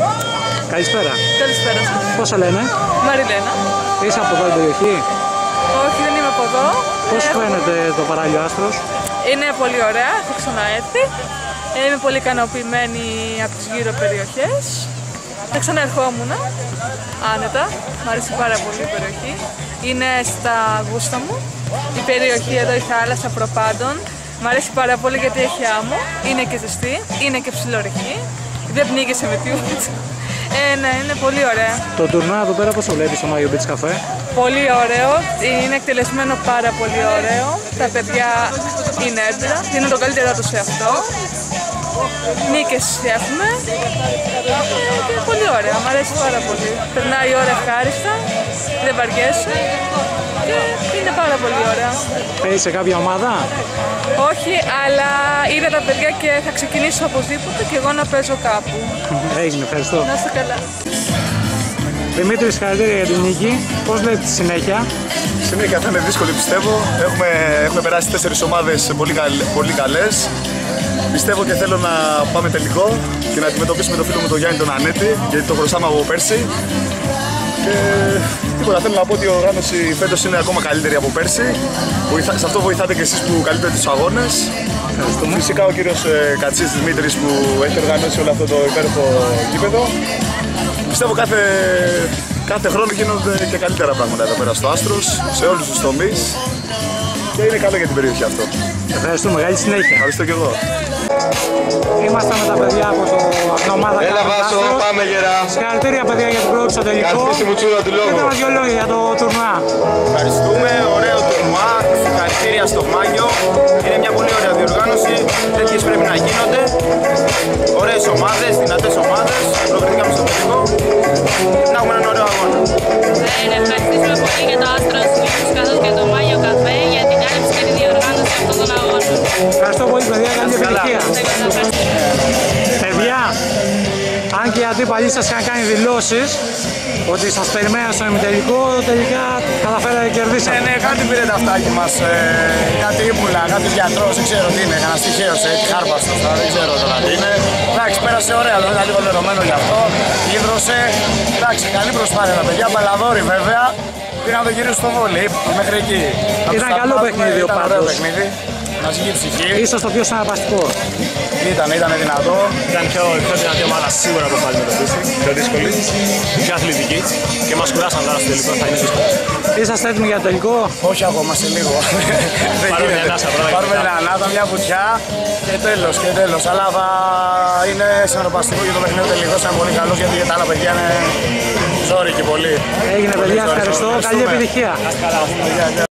Καλησπέρα. Καλησπέρα σας. Πώς σε λένε? Μαριλένα. Είσαι από εδώ την περιοχή? Όχι, δεν είμαι από εδώ. Πώς φαίνεται το παράλιο Άστρος? Είναι πολύ ωραία, θα ξαναέρθει. Είμαι πολύ ικανοποιημένη από τις γύρω περιοχές. Θα ξαναερχόμουν άνετα. Μ' αρέσει πάρα πολύ η περιοχή. Είναι στα γούστα μου. Η περιοχή εδώ, η θάλασσα προπάντων. Μ' αρέσει πάρα πολύ γιατί έχει άμμο. Είναι και ζεστή, είναι και ψιλορυχή. Δεν πνίγεσαι με τίποτα. Ναι, είναι πολύ ωραία. Το τουρνουά εδώ πέρα πώς το βλέπεις στο Μάγιο Beach Cafe? Πολύ ωραίο, είναι εκτελεσμένο πάρα πολύ ωραίο. Τα παιδιά είναι έντρα, δίνουν το καλύτερό τους σε αυτό. Νίκες έχουμε και πολύ ωραία, μου αρέσει πάρα πολύ. Περνάει η ώρα ευχάριστα, δεν βαριέσαι και είναι πάρα πολύ ωραία. Παίζεις σε κάποια ομάδα? Όχι, αλλά είδα τα παιδιά και θα ξεκινήσω οπωσδήποτε και εγώ να παίζω κάπου. Έγινε, ευχαριστώ. Να είστε καλά. Δημήτρη, συγχαρητήρια για την νίκη. Πώς βλέπεις τη συνέχεια? Η συνέχεια θα είναι δύσκολη, πιστεύω. Έχουμε περάσει 4 ομάδες πολύ καλές. Πιστεύω και θέλω να πάμε τελικό και να αντιμετωπίσουμε τον φίλο μου τον Γιάννη τον Ανέτη, γιατί το χρωστάμε από πέρσι. Και τίποτα, θέλω να πω ότι η οργάνωση φέτος είναι ακόμα καλύτερη από πέρσι. Σε αυτό βοηθάτε και εσείς που καλείτε τους αγώνες. Φυσικά ο κύριος Κατσής Δημήτρης που έχει οργανώσει όλο αυτό το υπέροχο γήπεδο. Πιστεύω κάθε χρόνο γίνονται και καλύτερα πράγματα εδώ πέρα στο Άστρος, σε όλους τους τομείς. Και είναι καλό για την περιοχή αυτό. Ευχαριστούμε, καλή συνέχεια. Ευχαριστώ και εγώ. Είμαστε με τα παιδιά από την ομάδα Βάσο, πάμε γερά. Συγχαρητήρια παιδιά για την πρόκληση στο τελικό. Καθίστε μου τσούρα του λόγου. Πείτε μας 2 λόγια για το τουρνουά. Ευχαριστούμε, ωραίο τουρνουά, συγχαρητήρια στο Μάγιο. Είναι μια πολύ ωραία διοργάνωση, τέτοιες πρέπει να γίνονται. Ωραίες ομάδες, δυνατές ομάδες, προκριθήκαμε στο τελικό. Να έχουμε έναν ωραίο αγώνα. Να ευχαριστήσουμε πολύ και το Άστρος News καθώς και το Μάγιο Καφέ για την κάλυψη και τη διοργάνωση αυτών των αγώνων. Ευχαριστώ πολύ παιδιά, καλή επιτυχία. Παιδιά, αν και οι αντίπαλοι σας είχαν κάνει δηλώσεις ότι σας περιμέναν στον ημιτελικό, τελικά καταφέρατε και κερδίσατε. Ναι, κάτι πήρε τα αυτάκι μας, κάτι ύπουλα, κάποιος γιατρός, δεν ξέρω τι είναι, κανένας τυχαίος, χάρπαστος, δεν ξέρω τώρα τι είναι. Εντάξει, πέρασε ωραία, αλλά ήταν λίγο λερωμένο γι' αυτό, ίδρωσε, εντάξει, καλή προσπάθεια τα παιδιά, μπαλαδόροι βέβαια. Πήραν το γύριο στο βόλι, μέχρι εκεί. Ήταν καλό παιχνίδι ο πάντως. Μας βγει η ψυχή. Ίσως το πιο συναρπαστικό. Ήταν δυνατό. Ήταν πιο δυνατή ομάδα σίγουρα από πάλι με το πίστη. Πιο δύσκολη, πιο αθλητική και μας κουράσαν τώρα στο τελικό. Θα είναι δύσκολο. Είσαστε έτοιμοι για το τελικό? Όχι ακόμα, σε λίγο. Πάρουμε μια ανάσα, Πάρουμε μια ανάσα, μια βουτιά και τέλος. Αλλά θα είναι συναρπαστικό για το παιχνίδι τελικό. Είναι πολύ καλό γιατί τα άλλα παιδιά είναι ζόρικοι πολύ. Έγινε παιδιά, ευχαριστώ. Καλή επιτυχία.